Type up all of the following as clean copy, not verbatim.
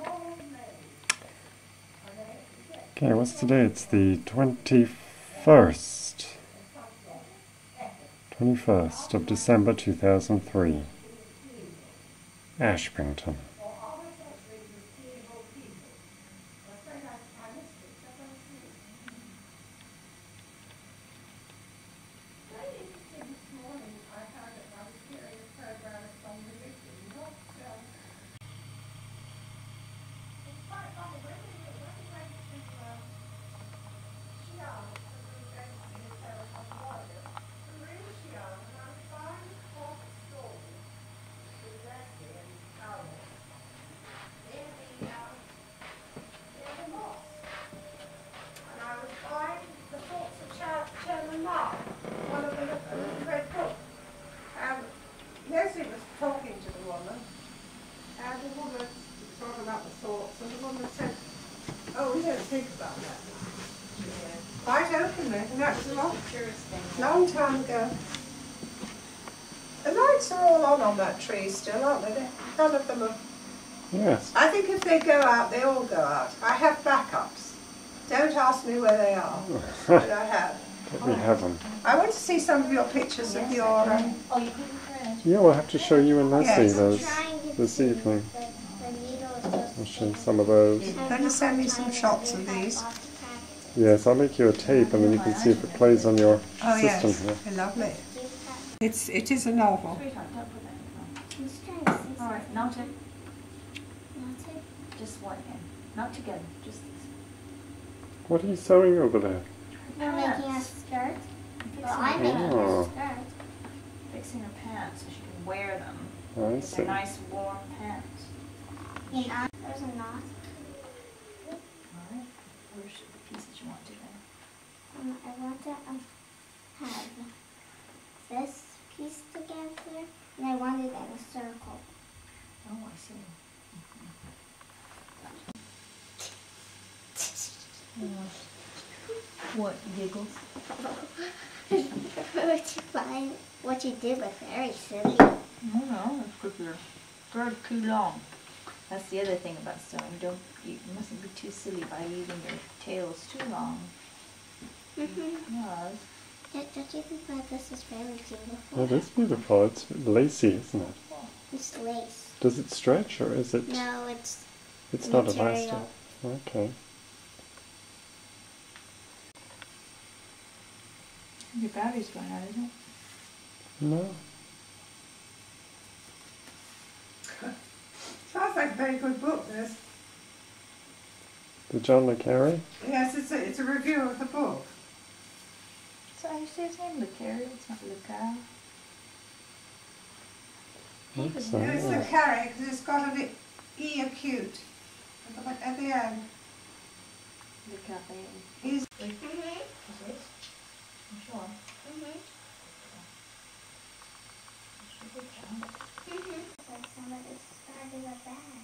Okay, what's today? It's the 21st. 21st of December 2003. Ashbrington. Leslie was talking to the woman, and the woman was talking about the thoughts, and the woman said, "Oh, we don't think about that." Quite openly, and that was a long time ago. The lights are all on that tree still, aren't they? None of them are. Yes. I think if they go out, they all go out. I have backups. Don't ask me where they are, but I have. But we have them. I want to see some of your pictures of your... Oh, you couldn't print? Yeah, we'll have to show you and Leslie Yes. those this evening. I'll show you some of those. Can you send me some shots of these? Yes, I'll make you a tape and then you can see if it plays on your Oh system yes, here. lovely. It is a novel. Sweetheart, don't put that in. All right, not it. Just one end. Not together, just this. What are you sewing over there? We're making a skirt. Well, I'm Fixing making Oh. a skirt. Fixing her pants so she can wear them. I They're see. nice warm pants. And there's a knot. Alright, where's the pieces you want to do? I want to have this piece together, and I want it in a circle. Oh, I see. What, giggles? What you did was very silly. No, it's because you're very too long. That's the other thing about sewing. You mustn't be too silly by leaving your tails too long. Yes. Don't you think that this is very beautiful? That is beautiful. It's lacy, isn't it? It's lace. Does it stretch or is it? No, it's It's not material. elastic. Okay. Your battery's going out, isn't it? No. Sounds like a very good book, this. The John le Carre? Yes, it's a review of the book. So you say his name, Le Carre? It's not Le Carre. Looks so, No, it's yeah. the carry because it's got an E acute at the end. Le Carre. He's Is it? I'm sure. Like somebody started a bag.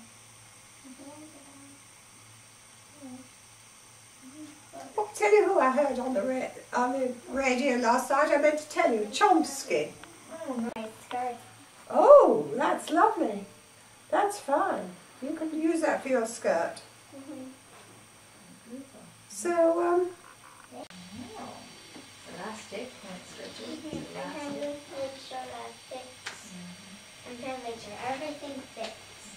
I'll tell you who I heard on the radio last night. I meant to tell you, Chomsky. My skirt. Oh, that's lovely. That's fine. You can use that for your skirt. So, Elastic, when it stretches. I'm trying to make sure that fits. I'm trying to make sure everything fits.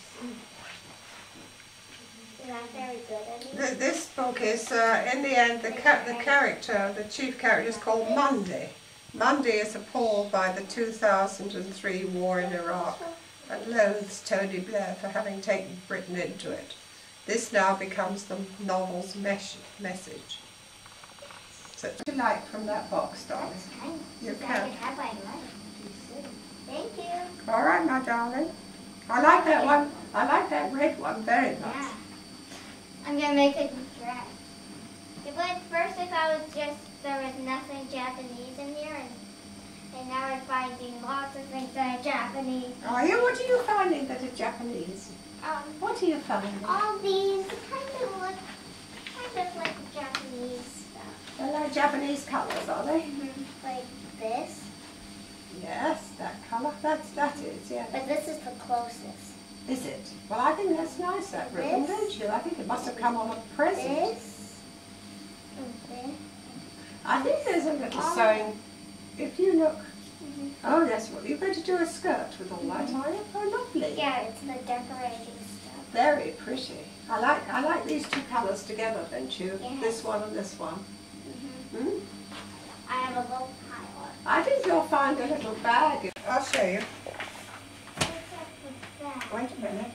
And I'm very good at it. this book is, in the end, the character, the chief character is called Monday. Monday is appalled by the 2003 war in Iraq and loathes Tony Blair for having taken Britain into it. This now becomes the novel's message. So, what do you like from that box, darling? You can. Have I like? Thank you. All right, my darling. I like that one. I like that red one very much. Yeah. I'm gonna make a dress. But first I thought it was just there was nothing Japanese in here, and now I'm finding lots of things that are Japanese. Are you? What are you finding that are Japanese? What are you finding? All these kind of look like Japanese stuff. They're like Japanese colours, are they? Like this. Yes, that colour. That is, yeah. But this is the closest. Is it? Well, I think that's nice, that ribbon, don't you? I think it must have come on a present. This. And this. I think there's a little sewing. If you look. Oh, yes. Well, you're going to do a skirt with all that, are you? Oh, lovely. Yeah, it's the decorating stuff. Very pretty. I like these two colours together, don't you? Yes. This one and this one. Hmm? I have a little pilot. I think you'll find a little bag. I'll show you. What's up with that? Wait a minute.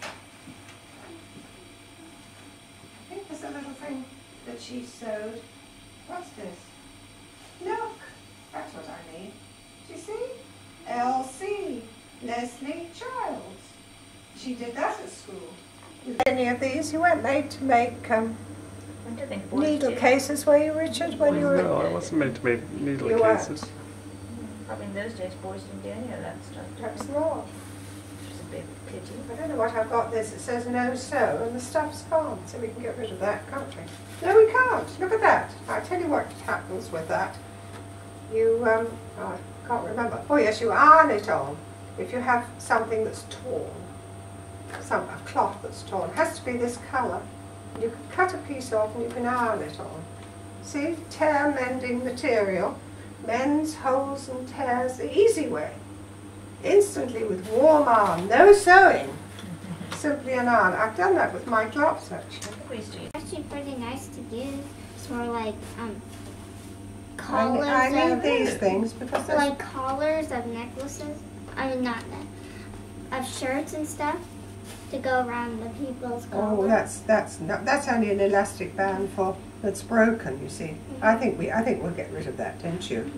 I think there's a little thing that she sewed. What's this? Look, that's what I need. Do you see? Elsie, Leslie Childs. She did that at school. Any of these? You weren't made to make I don't think boys needle do. cases, were you, Richard? When you were No, I wasn't meant to make needle You weren't. cases. Probably in those days boys didn't do any of that stuff. perhaps not. Which is a big pity. I don't know what I've got this. It says no sew and the stuff's gone, so we can get rid of that, can't we? No, we can't. Look at that. I'll tell you what happens with that. You, oh, I can't remember. Oh yes, you iron it on. If you have something that's torn, a cloth that's torn, it has to be this colour. You can cut a piece off and you can iron it on. See, tear mending material, mends holes and tears the easy way. Instantly with warm iron, no sewing, simply an iron. I've done that with my gloves actually. I think we used to use Actually pretty nice to give. It's for like collars. I need of, these things because for like collars of necklaces. I mean not of shirts and stuff to go around the people's collars. oh, that's only an elastic band for that's broken. You see, I think we'll get rid of that, don't you?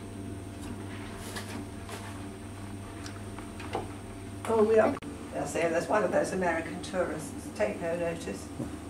Oh, we are. They'll say there's one of those American tourists. Take no notice.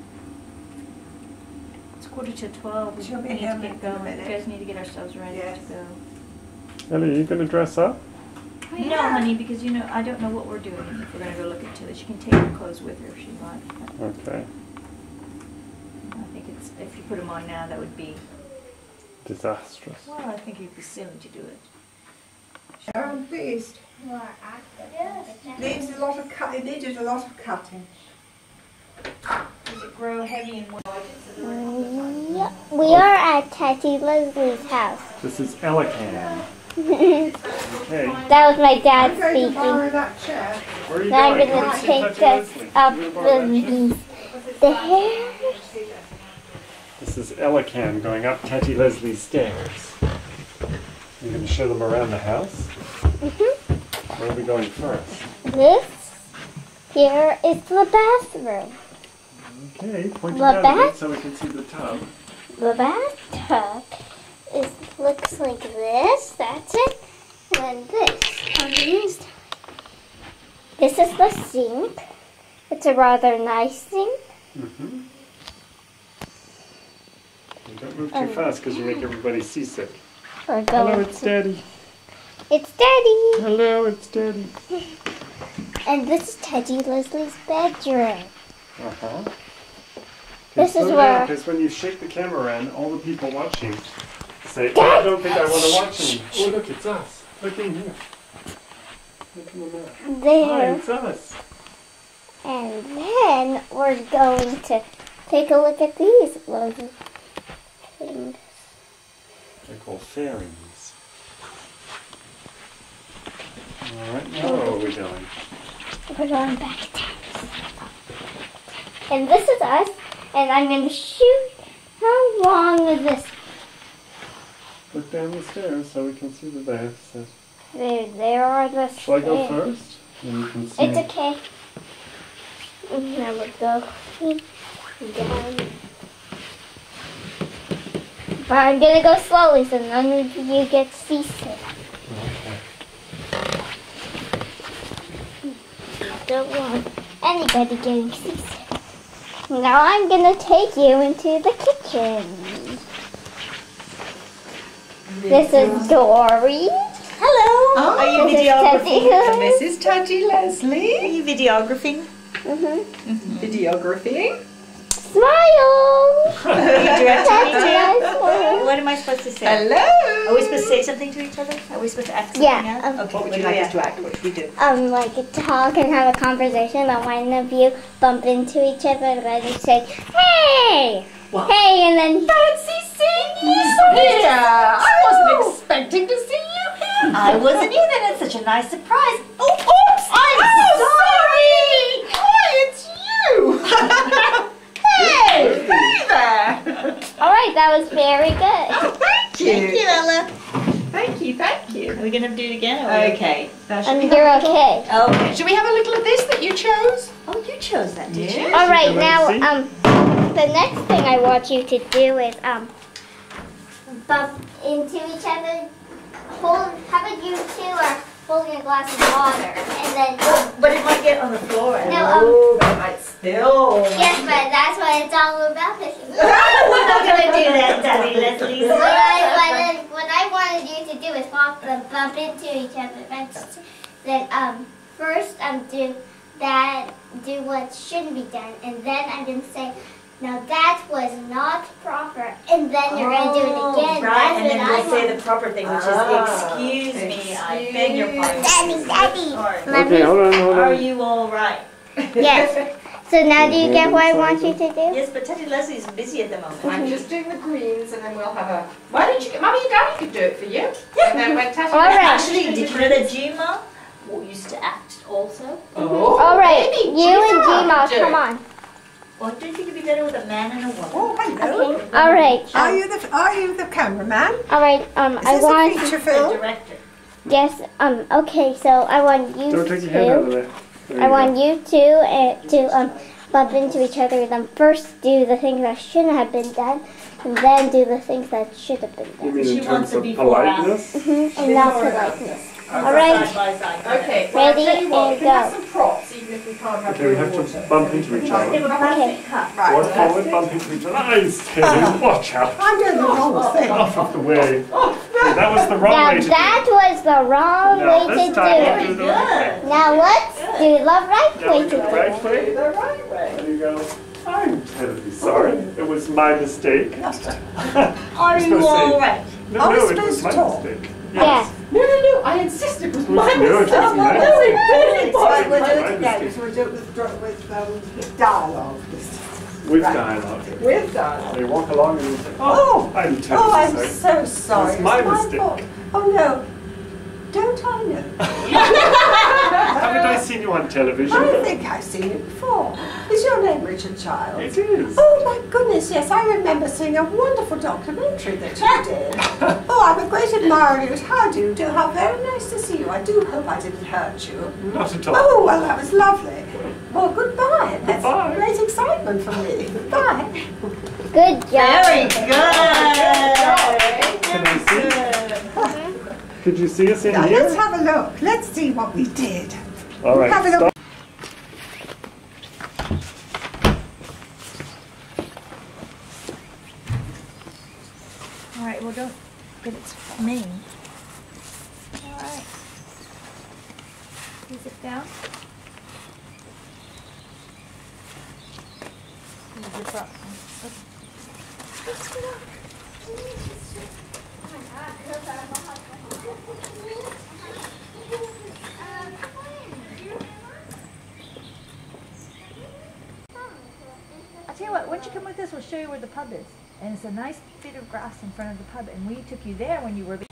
It's 11:45. We She'll be need here to get in a going. minute. You guys need to get ourselves ready Yes. to go. Ellie, are you going to dress up? No, honey, because I don't know what we're doing if we're going to go look at Tilly. She can take her clothes with her if she wants. Okay. I think it's if you put them on now, that would be. Disastrous. Well, I think it'd be silly to do it. I'm pleased. More active. Needs a lot of cut. It needed a lot of cutting. Does it grow heavy and wide? We are at Teddy Leslie's house. This is Elican. Okay. That was my dad I'm going to speaking. borrow that chair. Where are you Now I'm going? going Come to see take Touchy this Leslie. up You're gonna borrow that chair? the hair. This is Elican going up Touchy Leslie's stairs. You're going to show them around the house? Where are we going first? This here is the bathroom. Okay, point it The down a bath- bit so we can see the tub. The bathtub looks like this. That's it. And then this on the inside. This is the sink. It's a rather nice sink. Mm-hmm. Don't move too fast because you make everybody seasick. We're Hello, going it's Daddy. It's Daddy. Hello, it's Daddy. And this is Teddy Leslie's bedroom. Uh-huh. This is where- Because when you shake the camera around, all the people watching say, oh, I don't think I want to watch them. Oh, look, it's us. Look in here. Look in the mirror. Hi, There. it's us. And then we're going to take a look at these lovely things. They're called fairies. All right, now where are we going? We're going back down. And this is us. And I'm going to shoot. How long is this? Look down the stairs so we can see the baths. There are the stairs. Shall I go first? And you can see. It's okay. Now we'll go down. But I'm going to go slowly so none of you get seasick. Okay. Don't want anybody getting seasick. Now I'm going to take you into the kitchen. This is Dory. Hello. Are you This is videographing? Teddy. This is Touchy Are Leslie. you videographing? Mm-hmm. Videographing. Smile! Direct to me That's too? nice smile. What am I supposed to say? Hello. Are we supposed to say something to each other? Are we supposed to act something Yeah, out? Okay, What would you like us to act? What should we do? Like talk and have a conversation, and one of you bump into each other, and then you say, "Hey, What? hey," and then Fancy seeing you here. I wasn't expecting to see you here. I wasn't either. That's such a nice surprise. Oh, oops! I'm sorry. Oh, it's you. Hey, hey there. all right, that was very good. Oh, thank you. Thank you, Ella. Thank you, thank you. Are we going to do it again? Or are we Okay. Now, should, And we you're have a little, okay. Okay. should we have a little of this that you chose? Oh, you chose that, did you? Yeah. All right, Can I now see? the next thing I want you to do is bump into each other. How about you two are holding a glass of water, and then But it might get on the floor. And Oh, that might spill. yes, but that's what it's all about. We're not going to do that, Daddy Leslie. What I wanted you to do is bump into each other. Then first do what shouldn't be done, and then I'm gonna say, now that was not proper, and then you're gonna do it again. Right, That's and then what we'll I say want. the proper thing, which Ah, is, excuse me, I beg your pardon. Daddy. Sorry. Let Okay, me- hold Are on. you all right? Yes. So now do you get what I want you to do? Yes, but Teddy Leslie's busy at the moment. I'm just doing the greens and then we'll have a... Why don't you... Mummy and Daddy could do it for you. And then when Tatty... All right. Actually, did you know that Gma used to act also? Oh, All right, maybe you and Gma Gma, could do come it. on. Or do you think it'd be better with a man and a woman? Oh, hello. Okay. All right. Are you the cameraman? All right. Is I this want. a feature The film? director. Yes. Okay. So I want you Don't take your hand out of two. there. There I you want you two to bump into each other. Then first do the things that shouldn't have been done, and then do the things that should have been You done. mean She in wants terms a of before politeness? And not politeness. All right. Side by side. Okay, well, I'll Ready, tell you what, and we can have go. some props even if we can't have Okay, we real have water. to bump into each Give other. a plastic cup. One forward, bump into each other. Nice, Teddy. Watch out. I'm doing the wrong thing. Off of the way. That was the wrong Now way to do that was the wrong it. Now, way this to time do we'll it. do the right way. Now let's do the right Now way we to do do the it. right way. The right way. There you go. I'm terribly sorry. It was my mistake. Are supposed you to all say- right? No, Are we no, it supposed was to my talk? mistake. Yes. No, I insist it was my No, it mistake. was my No, it really mistake. was. We'll do My it again. mistake. So we'll do it with dialogue. With Right. dialogue. With that. They walk along and you say, Oh, I'm oh, terribly I'm sorry. so sorry. It's my mistake. fault. Oh no, don't I know? Haven't I seen you on television? I think I've seen it before. Is your name Richard Child? It is. Oh my goodness, yes, I remember seeing a wonderful documentary that you did. Oh, I'm a great admirer of yours. How do you do? How very nice to see you. I do hope I didn't hurt you. Not at all. Oh, well, that was lovely. Well, goodbye. That's Goodbye. great excitement for me. Goodbye. Good job. Very good. Can I see? Could you see us in Now, let's here? have a look. Let's see what we did. All right. have a look. Stop. All right, well, don't get it from me. All right. You sit down. You zip up. I'll tell you what, once you come with us, we'll show you where the pub is. And it's a nice bit of grass in front of the pub, and we took you there when you were...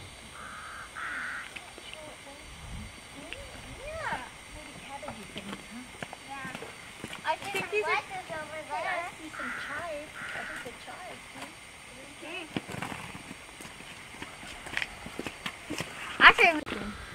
I think these are- is over there. I see some chives. I think the chives. Actually,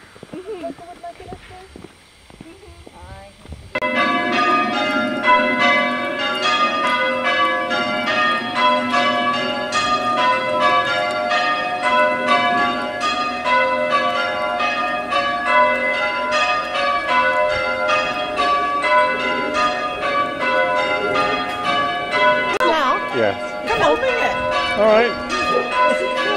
Yes. Come on. Open it. All right.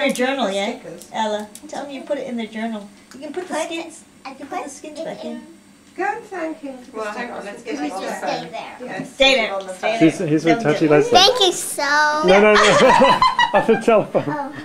your journal, yeah? Stickers. Ella, tell them you put it in their journal. You can put the skins. I You can put the skins back in. Go and thank him for the Well, hang on, stickers. let's get Please it on the just phone. stay there. Yes. Stay there. Stay there. He's with Don't Touchy do it. Leslie. Thank you so No, no, no. On the telephone.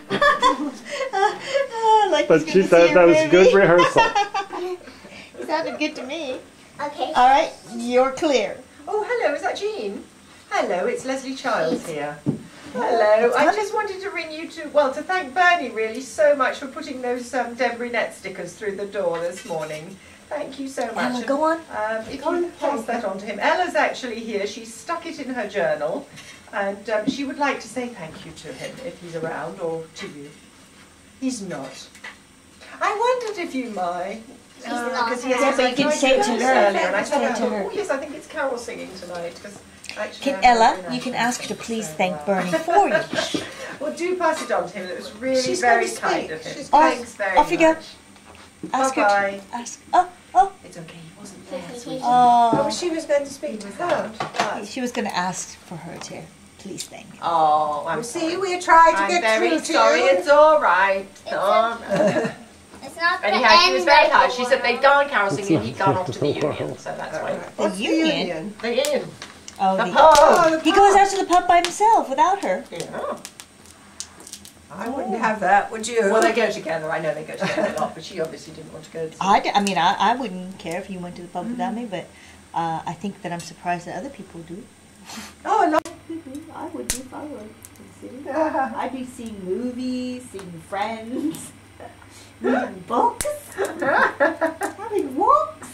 Like But he's she gonna said see that a was movie. good rehearsal. It sounded good to me. Okay. All right, you're clear. Oh, hello, is that Jean? Hello, it's Leslie Childs here. Hello, I just wanted to ring you to thank Bernie really so much for putting those Denbury Net stickers through the door this morning. Thank you so much. Ella, go on. If you pass that on to him. Ella's actually here, she's stuck it in her journal and she would like to say thank you to him if he's around, or to you. He's not. I wondered if you might. She's not. Because Yeah, but you can say it to her. earlier, and I Say it thought, to her. oh yes, I think it's Carol singing tonight. Cause actually Can I'm very Ella, nice. you can ask her to please thank Bernie for you. Well, do pass it on to him. It was really She's very going to kind speak. of him. She's Thanks very off you go. much. Ask her Bye-bye. to ask. Oh, It's okay. He wasn't there. sweetie. Oh, oh. she was going to speak to her. She was going to ask for her to please thank. Oh, I'm You see, sorry. we're trying to I'm get very through to sorry. you. It's all right. It's all right. It's not the Anyhow, she end was very of hard. the She said they'd world. gone Carol singing. not He'd gone the off to the world. union. So that's why. The What's union. The union. Oh, The the, pub. Oh, he goes out to the pub by himself without her. Yeah. I wouldn't have that, would you? Well, they go together. I know they go together a lot, but she obviously didn't want to go. I wouldn't care if you went to the pub without me, but I think that I'm surprised that other people do. Oh, no. I would do if I were. I'd be seeing movies, seeing friends, reading books, having walks.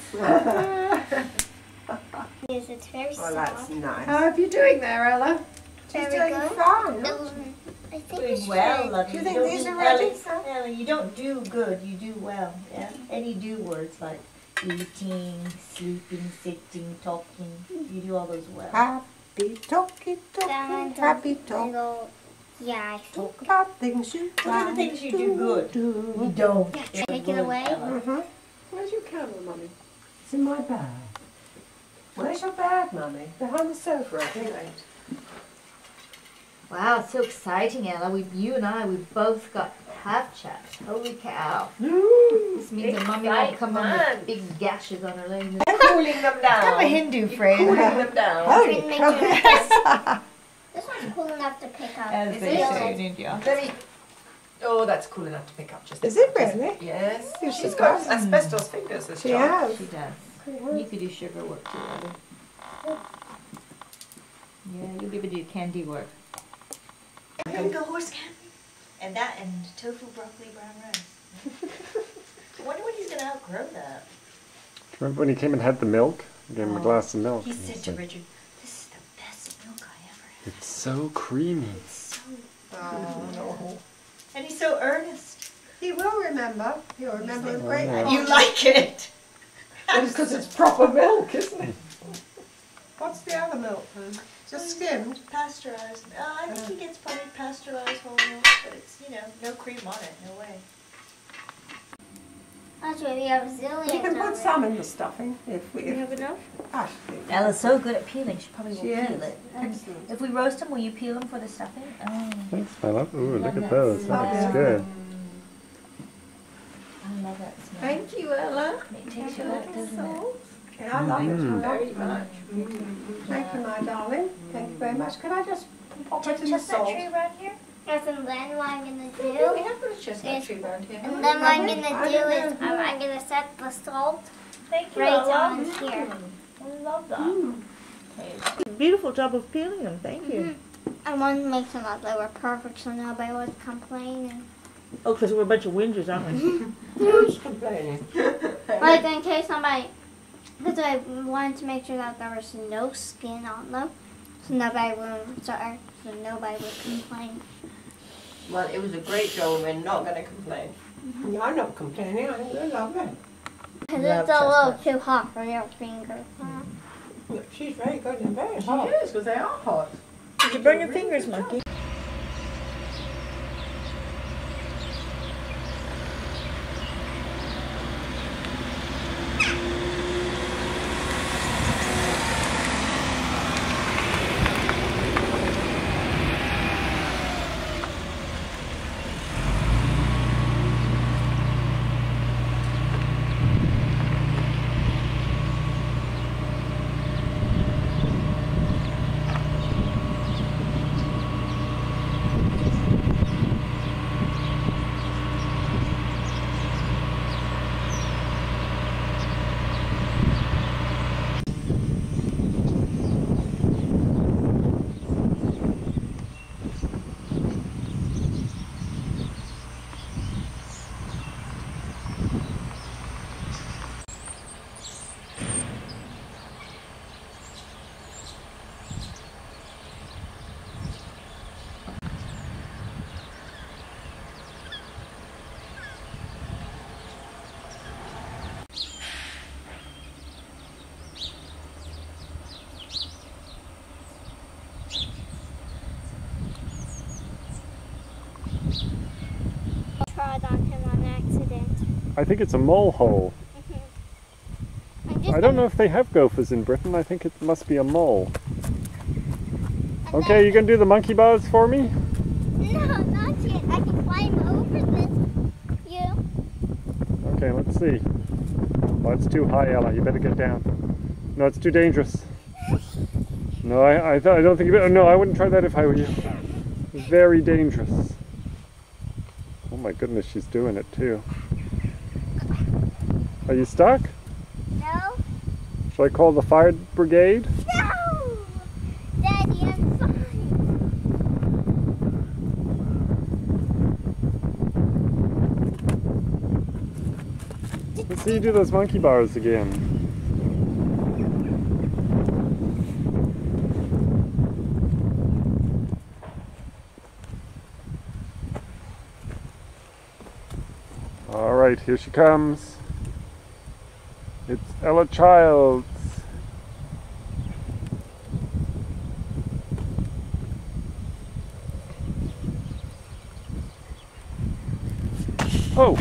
Yes, it's very Well, that's soft. nice. How are you doing there, Ella? She's Very doing good. fine. I think Doing it's well, good. love. Do you think these are ready, sir? Ella, you don't do good, you do well. Yeah? Any do words like eating, sleeping, sitting, talking. You do all those well. Happy talky Then talky, happy talk. little, yeah, I think. Talk about things you What are the things you do good? You don't. Yeah, take it away. Mm-hmm. Where's your camera, Mummy? It's in my bag. Where's your bag, Mummy? Behind the sofa, I think. Wow, it's so exciting, Ella. You and I, we both got half chaps. Holy cow. This means that Mummy won't come home with big gashes on her legs. Cooling them down. I'm a Hindu You're friend. cooling them down. Holy Make cow. sure this, this one's cool enough to pick up. As Is they it? say in India. Let me. Oh, that's cool enough to pick up. Just Is it really? Yes. Yes, She's it got does. asbestos fingers, this She child. has. She does. You could do sugar work too, Ella. Yeah, you'll be able to do candy work. Go horse candy. And that and tofu, broccoli, brown rice. I wonder when he's going to outgrow that. Remember when he came and had the milk? I gave him a Oh, glass of milk. He and said he's to like, Richard, "This is the best milk I ever had. it's so creamy. It's so..." Oh. And he's so earnest. He will remember. He'll remember with great Yeah. pride. You like it. It's because it's proper milk, isn't it? What's the other milk then? Just skimmed? Pasteurized. I think he gets probably pasteurized whole milk, but it's, no cream on it, no way. Actually, we have zillions. You can of put it. some in the stuffing if we. You have enough? Ah, Ella's so good at peeling, she probably will She peel is. it. Excellent. If we roast them, will you peel them for the stuffing? Oh, Thanks, my love. Ooh, look Love at that those. That looks smell. good. I love that smell. Thank you, Ella. It takes you out, doesn't it? Yeah, I like it Mm. very Very much. Thank you, my darling. Thank you very much. Could I just pop it in the Chestnut salt? tree around here? Yes, and then what I'm gonna We do, have got a chestnut tree around here. and then what I'm Lovely. gonna I do don't is know. I'm gonna set the salt Thank you, right Ella. on here. I love that. Beautiful job of peeling them, thank you. I wanted to make sure that they were perfect so nobody was complaining. Oh, because we're a bunch of whingers, aren't we? Who's complaining? Like in case somebody, because I wanted to make sure that there was no skin on them, so nobody would complain. Well, it was a great job. We're not going to complain. No, I'm not complaining. I think they're lovely. Because Love it's a little chestnuts. too hot for your finger. She's very good and very She hot. is, because they are hot. Did you burn your fingers, Monkey? Trod on him on accident. I think it's a mole hole. I don't know if they have gophers in Britain. I think it must be a mole. Okay, you gonna do the monkey bars for me? No, not yet. I can climb over this. You? Okay, let's see. Oh, it's too high, Ella. You better get down. No, it's too dangerous. No, I don't think you better. No, I wouldn't try that if I were you. Very dangerous. Oh my goodness, she's doing it too. Are you stuck? No. Shall I call the fire brigade? No! Daddy, I'm fine. Let's see you do those monkey bars again. All right, here she comes. It's Ella Childs. Oh!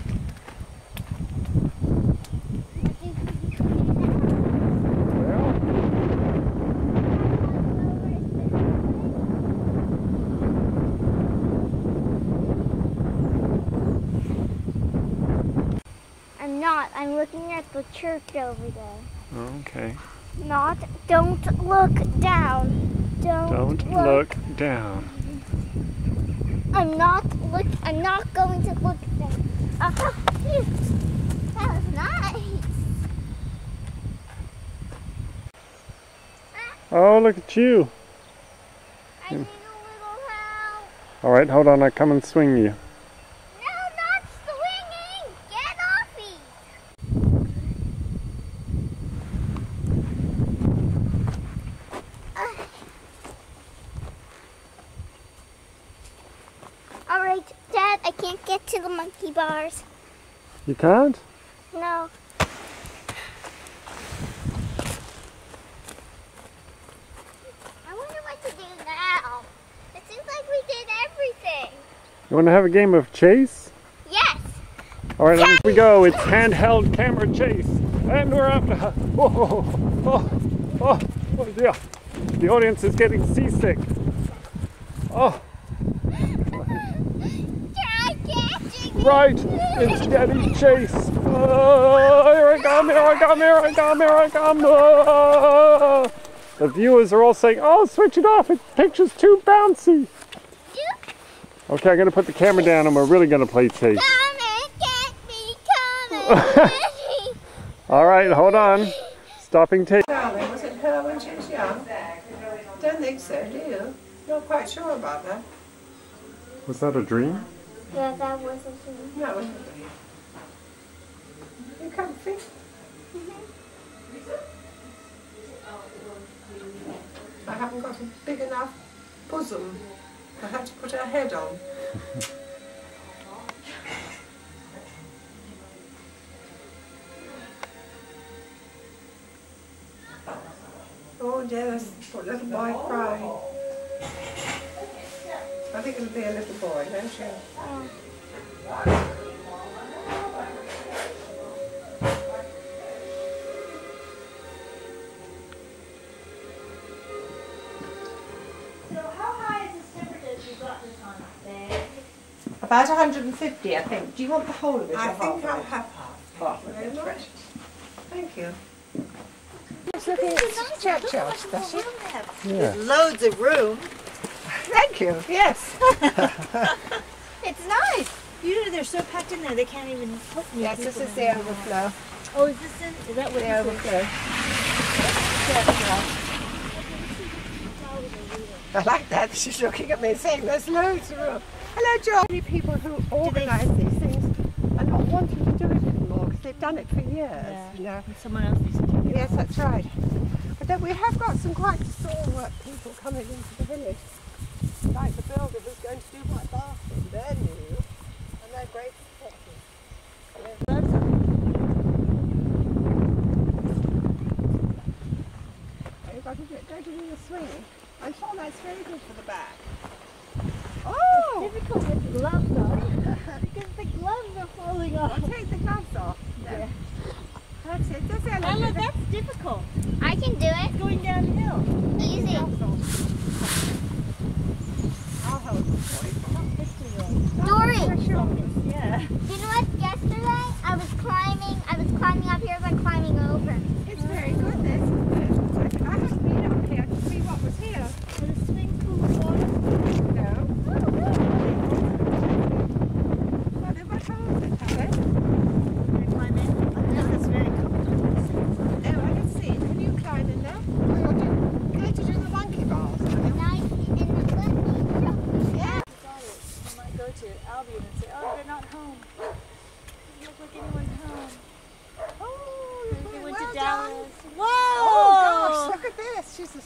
I'm not. I'm looking at the church over there. Okay. Not. Don't look down. Don't look down. I'm not going to look down. Oh, phew. That was nice. Oh, look at you. I need a little help. All right, hold on. I come and swing you. No, not swinging. Get off me. All right, Dad, I can't get to the monkey bars. You can't? No. I wonder what to do now. It seems like we did everything. You want to have a game of chase? Yes. All right, on we go. It's handheld camera chase. And we're after her. Oh, yeah. The audience is getting seasick. Oh, Try catching right. It's Daddy Chase. Oh, here I come, here I come, here I come, here I come. Oh. The viewers are all saying, oh, switch it off. The picture's too bouncy. Okay, I'm going to put the camera down and we're really going to play chase. Come and get me, come and get me. All right, hold on. Stopping tape. Darling, was it her when she was young? Don't think so, do you? Not quite sure about that. Was that a dream? Yeah, that was a dream. No, it wasn't. You comfy? I haven't got a big enough bosom. I had to put her head on. Oh dear, there's poor little boy crying. I think it'll be a little boy, don't you? So how high is this temperature you got this on there? About 150, I think. Do you want the whole of it? I or think half I'll of it? have half. Half of Very it. much. Thank you. It's looking at churchyard, does it? Yeah. Loads of room. Thank you, yes. It's nice. You know, they're so packed in there, they can't even put me. Yes, this is the overflow. Oh, is this in? Is that what The this overflow. I like that. She's looking at me saying there's loads of room. Hello, John. Many people who organise these things are not wanting to do it anymore because they've done it for years. You know. is? Someone else needs to take it. Yes, that's right. But then we have got some quite stalwart people coming into the village. Like the builder who's going to do my bathroom. They're new and they're great supporters. You've got to do the swinging. I'm sure that's very good for the back. Oh! Difficult with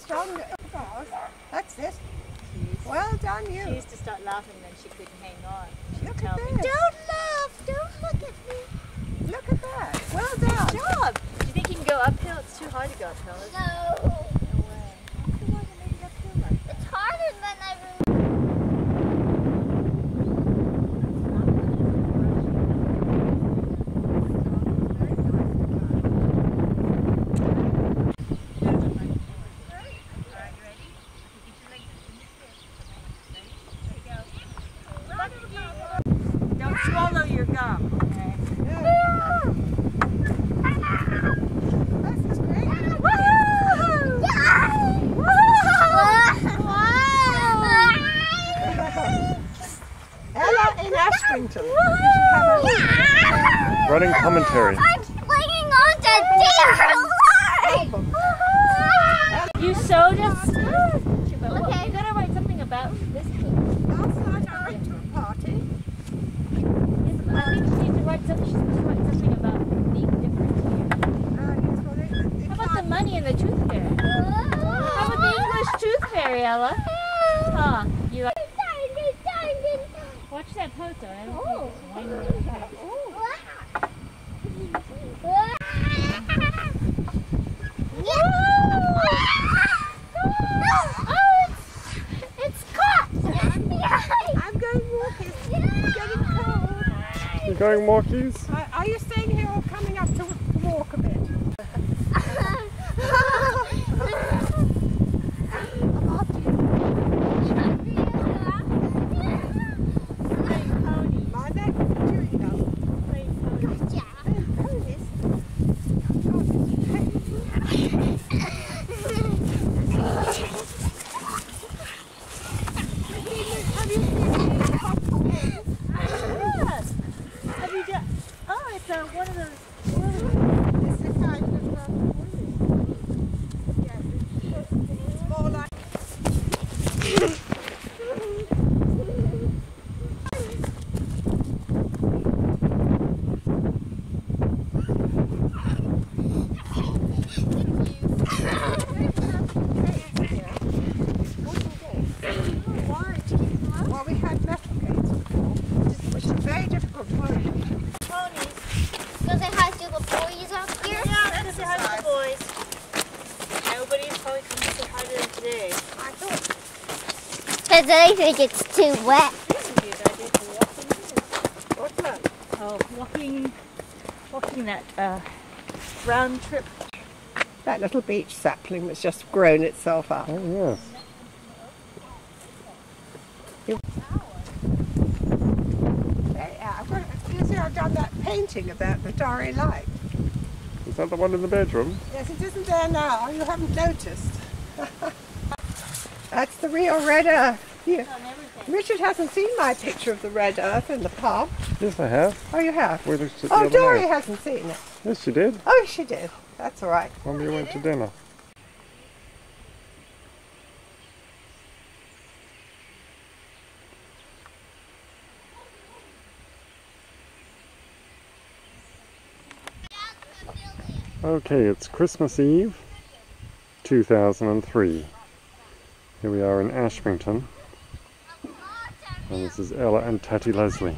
strong. That's it. Well done, She you. used to start laughing and then she couldn't hang on. She'd Look tell at me, this. "Don't laugh! Don't look at me!" Look at that. Well done. Good job! Do you think you can go uphill? It's too hard to go uphill, isn't it? No. No way. Come on, maybe uphill like that. It's harder than I remember. Don't swallow your gum. This is great. Ella in Ashbrington. Running commentary. I'm clinging on to dear Lord. You sewed us. Okay. You gotta write something about this book. Last night I went to a party. I think she needs to write something. She's supposed to write something about being different here. How about the money and the tooth fairy? How about the English tooth fairy, Ella? Huh? You watch that poster. I don't think it's one more. It's caught! I'm going walking. It's getting cold. You going walkies? Are you staying here or coming up to walk a bit? My neck is chewing up. Have you done? Oh, it's one of those. It's a kind of yes, it's more like well, we had metal gates before, which is very difficult to work. Ponies. Does it have to the boys up here? Yeah, let's say hi to the boys. Nobody's probably coming to say hi to them today. I thought Because I think it's too wet. This would be a good idea for walking. what's that? Oh, walking that round trip. That little beech sapling that's just grown itself up. Oh, yes. You see, I've done that painting about the Dorry Light. Is that the one in the bedroom? Yes, it isn't there now. You haven't noticed. That's the real red earth. Yeah. Richard hasn't seen my picture of the red earth in the pub. Yes, I have. Oh, you have? Where did she sit the Oh, other Dory night? hasn't seen it. Yes, she did. Oh, she did. That's all right. When we went to dinner. Okay, it's Christmas Eve, 2003. Here we are in Ashbrington, and this is Ella and Tatty Leslie.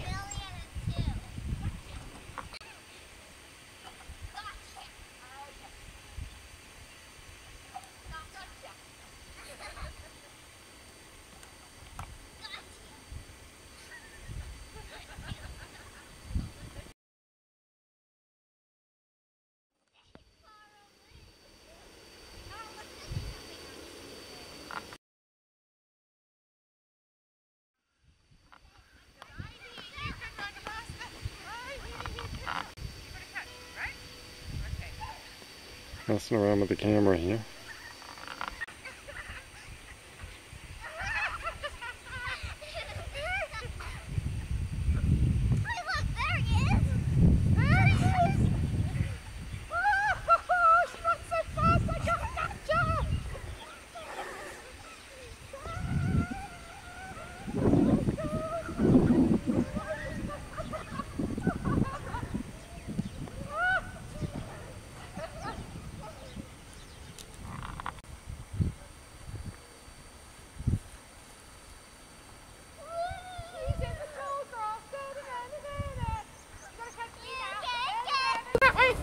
Messing around with the camera here.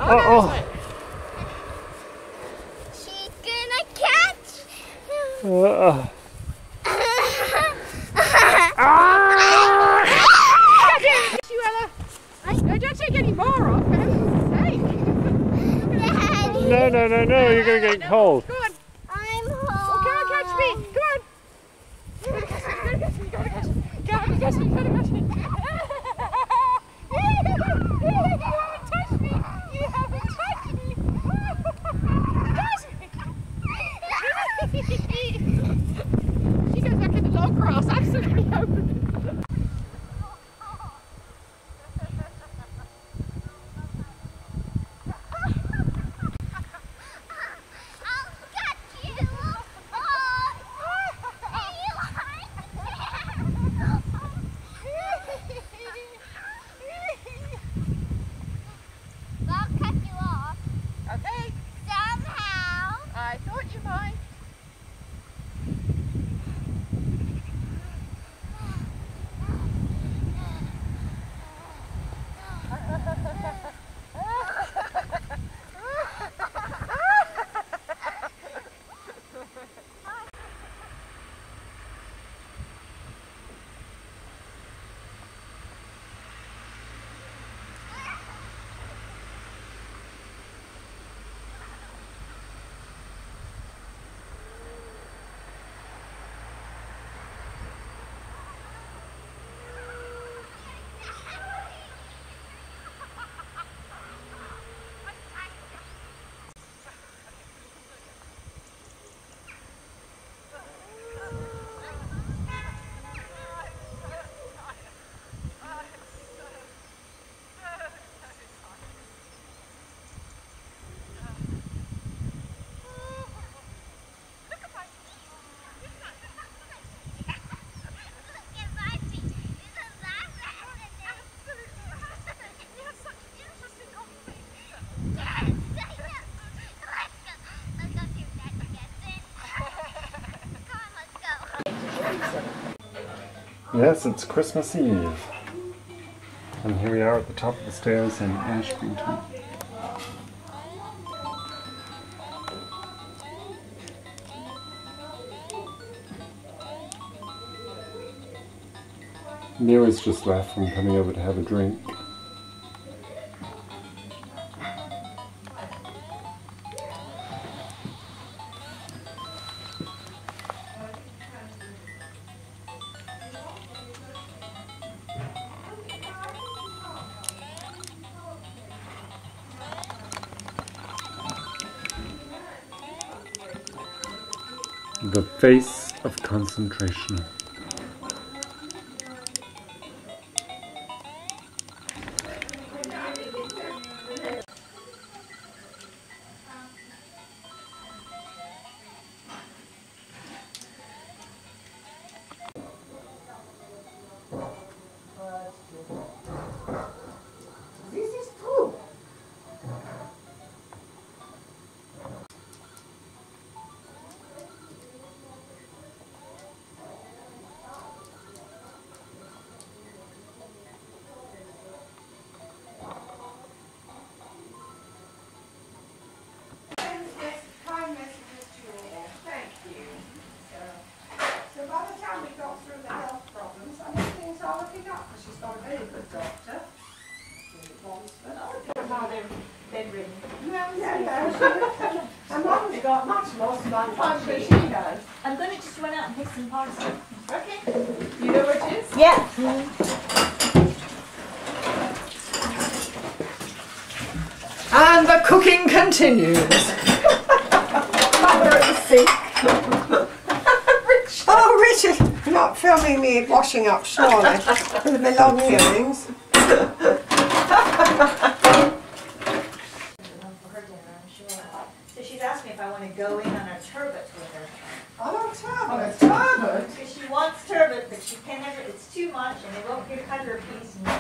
Uh-oh. She's gonna catch him. You, Ella. No, don't take any more off, for heaven's sake. No, no, no, no, you're gonna get cold. Go on. I'm Oh, home. come and catch me. Go on. Go on, catch me. Go on, catch me. Go on, catch me. Go on, catch me. You haven't touched me. You haven't touched me. She goes back in the long grass, absolutely open. I'll catch you. I'll cut you off. Okay, Somehow. I thought you might. Yes, it's Christmas Eve. And here we are at the top of the stairs in Ashburnton. Mira's just left from coming over to have a drink. The face of concentration. This is true. Kind messages to you all. Thank you. So by the time we got through the health problems, I think things are looking up because she's got a very good doctor. Bedridden. And Mum's got much more fun than she does. I'm going to just run out and pick some parsley. Okay. You know where it is? Yeah. And the cooking continues. Mother at the sink. Oh, Richard, you're not filming me washing up, surely, with my long earrings. So she's asked me if I want to go in on a turbot with her. On a turbot. Because she wants turbot, but she can never, it's too much and they won't cut her a piece and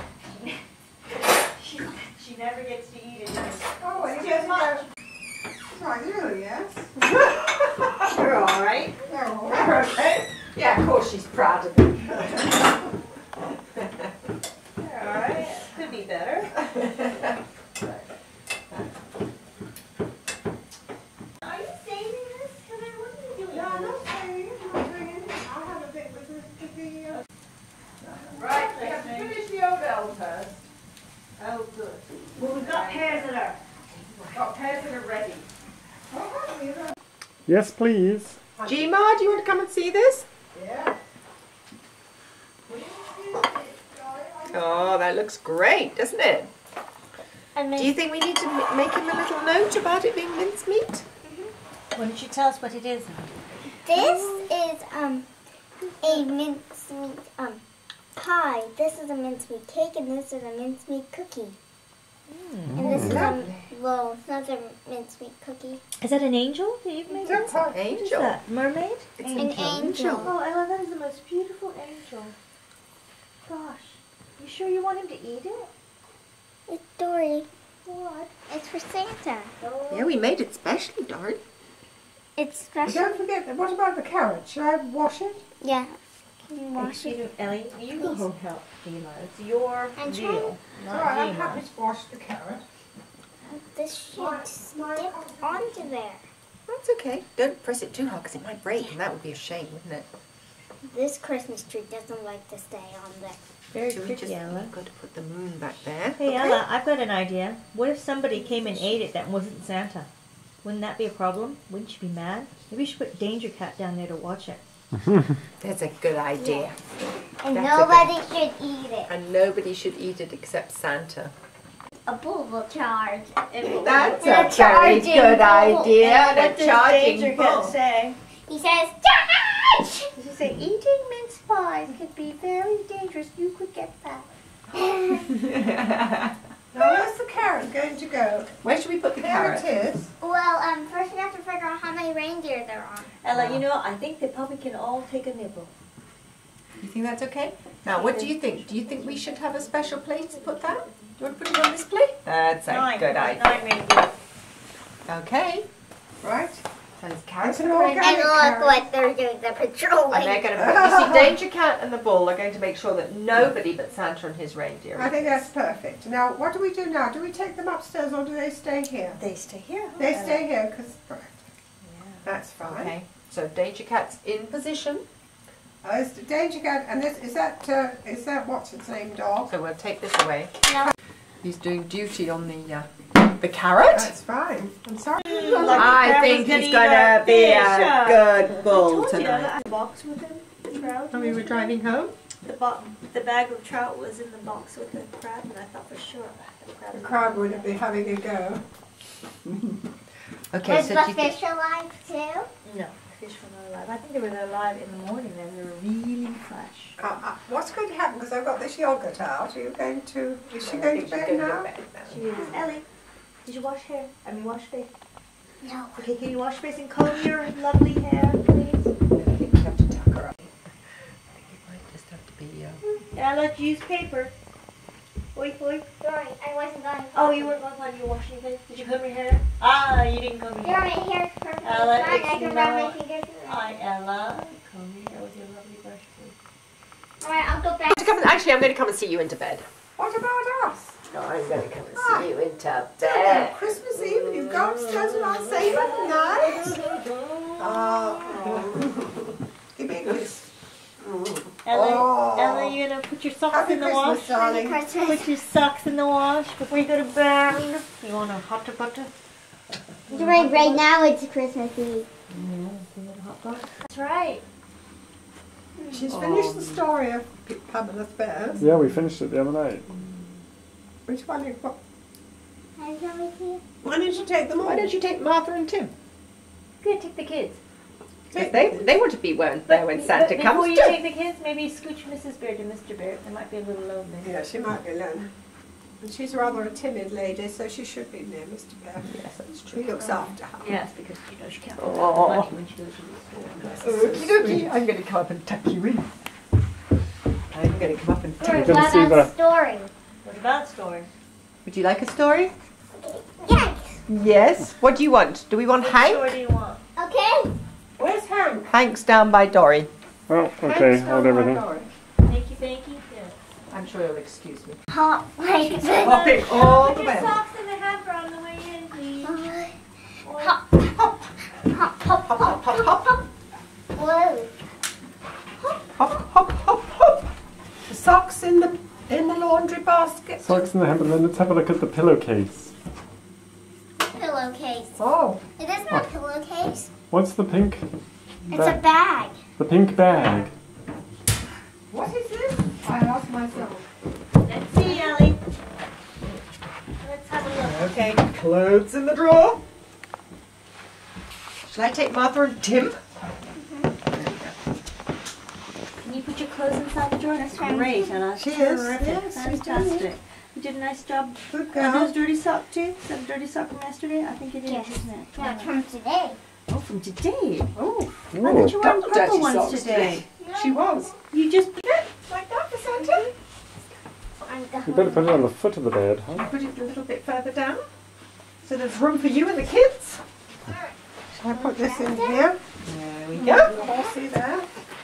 she never gets to eat it. Oh, well, It's you too better much. go. Right, you, yes. You're all right. You're all You're right. okay. Yeah, of course she's proud of you. Alright, could be better. pears that are. Got pears that are ready. Yes, please. Gma, do you want to come and see this? Yeah. Oh, that looks great, doesn't it? Do you think we need to make him a little note about it being mincemeat? Why don't you tell us what it is? This is a mincemeat pie. This is a mincemeat cake, and this is a mincemeat cookie. And this is another mincemeat cookie. Is that an angel that you've made? Don't What is Angel. that? Mermaid? It's An angel. Oh, Ella, that is the most beautiful angel. Gosh. You sure you want him to eat it? It's Dory. What? It's for Santa. Yeah, we made it specially, Dory. It's special. Don't forget, what about the carrot? Should I wash it? Yeah. Can you wash it? Ellie, you go home help Dima. It's your And deal, not Alright, I'm Dima. happy to wash the carrot. This should stick onto there. That's okay. Don't press it too hard because it might break, and that would be a shame, wouldn't it? This Christmas tree doesn't like to stay on there. Very So we tricky, just Ella. got to put the moon back there. Hey, okay? Ella, I've got an idea. What if somebody came and ate it that wasn't Santa? Wouldn't that be a problem? Wouldn't you be mad? Maybe we should put Danger Cat down there to watch it. That's a good idea. And That's nobody should eat it. And nobody should eat it except Santa. A bull will charge. That's And a very charging good bull. idea. And And what a does charging Danger bull. Cat say? He says, charge! Does he say, eating mince pies could be very dangerous. You could get fat. Now, where's the carrot going to go? Where should we put the There carrot? it is. Well, first we have to figure out how many reindeer there are. Ella, you know, I think they probably can all take a nibble. You think that's okay? Now, what do you think? Do you think we should have a special plate to put that? Do you want to put it on this plate? That's a good idea. 9 reindeer. Okay. Right. So there's carrots It's an and reindeer. organic And look carrot. what they're doing, they're patrolling. And they're going to put, you see, Danger Cat and the bull are going to make sure that nobody but Santa and his reindeer I think eat that's perfect. Now, what do we do now? Do we take them upstairs or do they stay here? They stay here. They stay here because Yeah. that's fine. Okay. So Danger Cat's in position. Oh, it's the Danger Cat, and this is that what's its name dog? So we'll take this away. No. He's doing duty on the carrot. That's fine. I'm sorry. I think he's gonna be a good bull tonight. The box with him, the trout. When we were driving home. The bag of trout was in the box with the crab, and I thought for sure the crab. The crowd would be having a go. Okay, Was so the do you think, fish alive too? No, fish were not alive. I think they were alive in the morning. They were really fresh. What's going to happen? Because I've got this yogurt out. Are you going to? Is she going to bed now? She is. Ellie, did you wash hair? Wash face. No. Okay, can you wash face and comb your lovely hair, please? I think we have to tuck her up. I think it might just have to be. Ella, use paper. Oi, oi. Sorry, I wasn't going. Oh, you weren't going while you were washing your face? Did you comb your hair? Ah, you didn't comb your You're hair. my hair's perfect. Ella, Fine, I it's can run my not- fingers through it. Hi, Ella. Comb your hair with your lovely brush, please. Alright, I'll go back. Actually, I'm going to come and see you into bed. What about us? No, I'm going to come and see you into Tell bed. them, Christmas Eve, you go upstairs and I'll say good night. Oh. Give me a kiss. Ella, Oh. Ella, you gonna put your socks Happy in the Christmas, wash? darling. Put your socks in the wash before you go to bed. You want a hot butter? Right now it's Christmas Eve. That's right. She's finished the story of Pamela's Bears. Yeah, we finished it the other night. Which one you got? Can I come with you? Why don't you take them all? Why don't you take Martha and Tim? Good, take the kids. They want to be weren't there when Santa Before comes you too. take the kids, maybe scooch Mrs. Bear to Mr. Bear. They might be a little lonely. Yeah, she might be alone. And she's rather a timid lady, so she should be near Mr. Bear. Yes, that's true. He looks after her. Yes, because you know she can't be Oh. that lucky when she goes to the store. Okie dokie, I'm going to come up and tuck you in. I'm going to come up and tuck Alright, can what see about the- story? What about story? Would you like a story? Yes. Yes. What do you want? Do we want What Hank? story do you want? Okay. Where's Hank? Hank's down by Dory. Oh, Hank's okay, down hold by everything. Dory. Thank you, thank you. Yes. I'm sure you'll excuse me. Hop like this. Hopping all Put the your way. socks in the hamper on the way in, please. Hop, hop, hop, hop, Hop, hop, hop, hop, hop. Whoa. Hop, hop, hop, hop. The socks in the laundry basket. Socks in the hamper, then let's have a look at the pillowcase. Oh, It is not a pillowcase. What's the pink? It's a bag. The pink bag. what is this? I asked myself. Let's see, Ellie. Let's have a look. Okay, clothes in the drawer. Shall I take Martha and Tim? Can you put your clothes inside the drawer? That's fine. great, Ella. Cheers. Terrific. Yes, we did. Fantastic. You did a nice job. Good Are girl. those dirty socks too? Is that a dirty sock from yesterday? I think it is, Yes. isn't it? No, it's from today. Oh, from today. Oh, I thought you were wearing Double purple dirty ones socks today. She was. You just Like that for Santa? You better put it on the foot of the bed, huh? Put it a little bit further down. So there's room for you and the kids. shall I put this in here? There we go. Horsey there.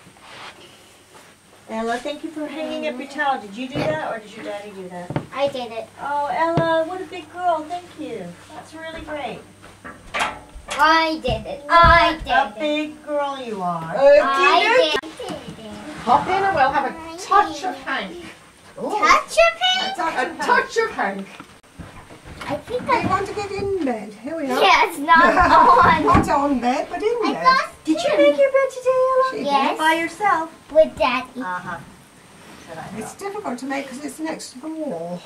Ella, thank you for hanging up your towel. Did you do that or did your daddy do that? I did it. Oh, Ella, what a big girl. Thank you. That's really great. I did it. I did A it. big girl you are. I did it. Hop in and we'll have a touch of Hank. Touch your paint? A touch of Hank. I think We want to get in bed. Here we are. Yeah, it's not on. Not on bed, but in I bed. thought Did you make your bed today, Ella? She Yes. By yourself? with Daddy. Uh-huh. It's difficult to make because it's next to the wall.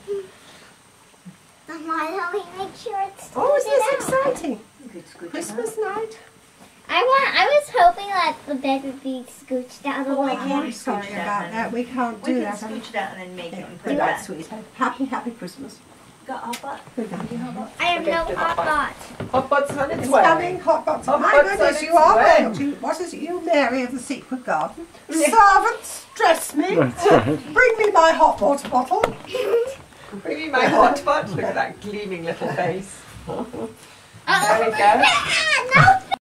Why don't we make sure it's Oh, is this smoothed out? exciting? You could scoot Christmas night. I was hoping that the bed would be scooched out a Oh, I little can't. I'm sorry scooch that, about honey. that. We can't We do can that. scooch it out and then make it and put Do it that, back. sweetheart. Happy Christmas. Got hot pot? I have no hot pot. Hot but's on its It's way. coming, hot box. Hot My but's goodness, on you its are way. well. What is it, you, Mary of the Secret Garden? Servants, dress me. That's right. Bring me my hot water bottle. Bring me my hot pot. Look at that gleaming little face. There we go. No